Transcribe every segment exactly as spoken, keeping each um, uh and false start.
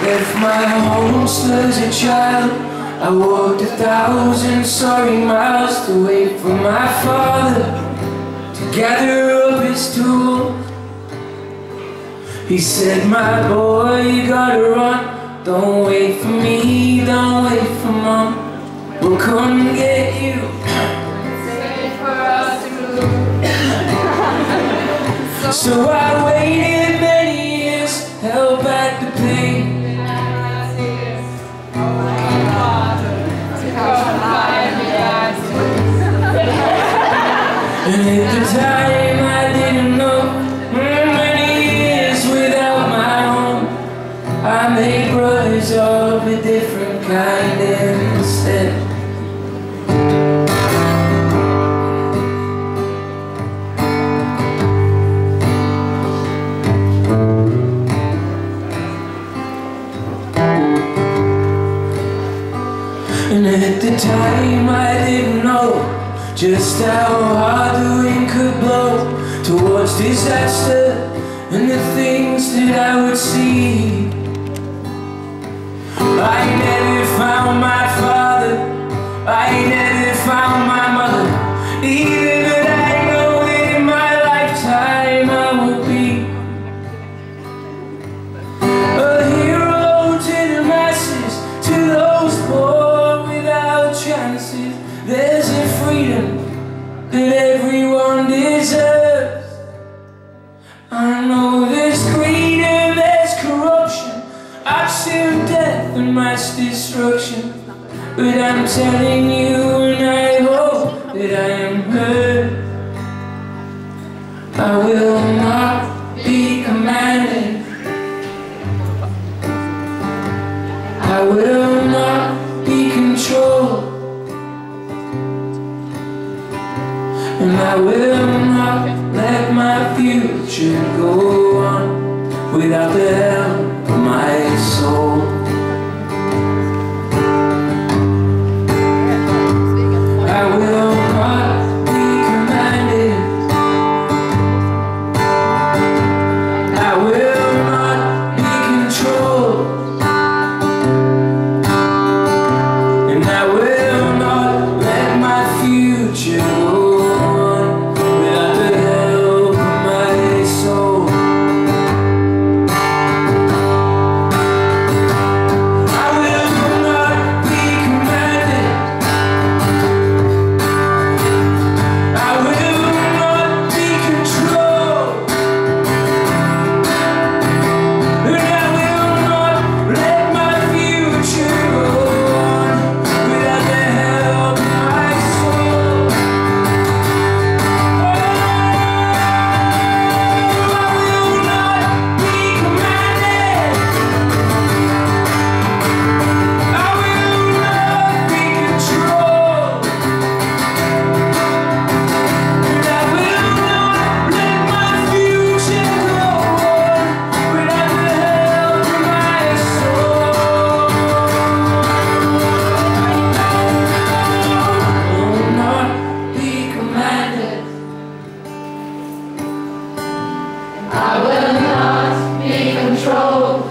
left my home still as a child. I walked a thousand sorry miles to wait for my father to gather up his tools. He said, my boy, you gotta run. Don't wait for me, don't wait for mom. We'll come and get you. Wait for us to move. So I waited many years, held back the pain. And at the time I didn't know, many years without my home, I made brothers of a different kind instead. And at the time I didn't know just how hard the wind could blow towards disaster and the things that I would see. I never found my father, I never found my mother either, but I know that in my lifetime I will be a hero to the masses, to those poor without chances. There's a freedom that everyone deserves. I know there's greed and there's corruption, I've seen death and mass destruction, but I'm telling you, and I hope that I am heard, I will not be commanded, I will not be controlled, and I will not let my future go on without the help of my soul. I will not be commanded, I will not be controlled, and I will not let my future go. I will not be controlled,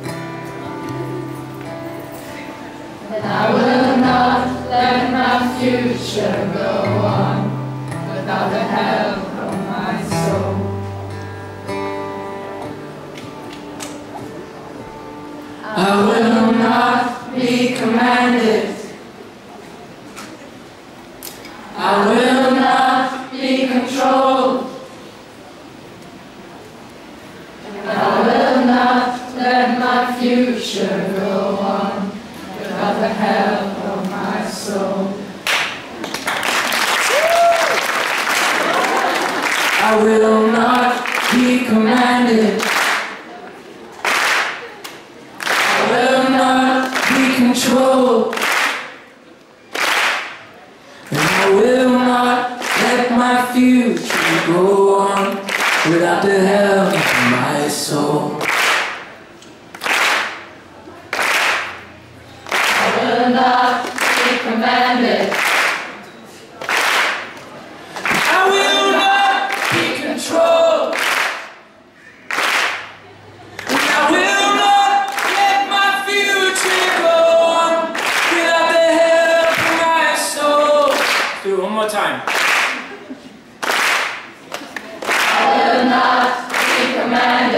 and I will not let my future go on without the help of my soul. I will not be commanded, I will not be controlled, I will not let my future go on without the help of my soul. I will not be commanded, I will not be controlled, and I will not let my future go on without the help of my soul. I will not be commanded, I will not be controlled, and I will not let my my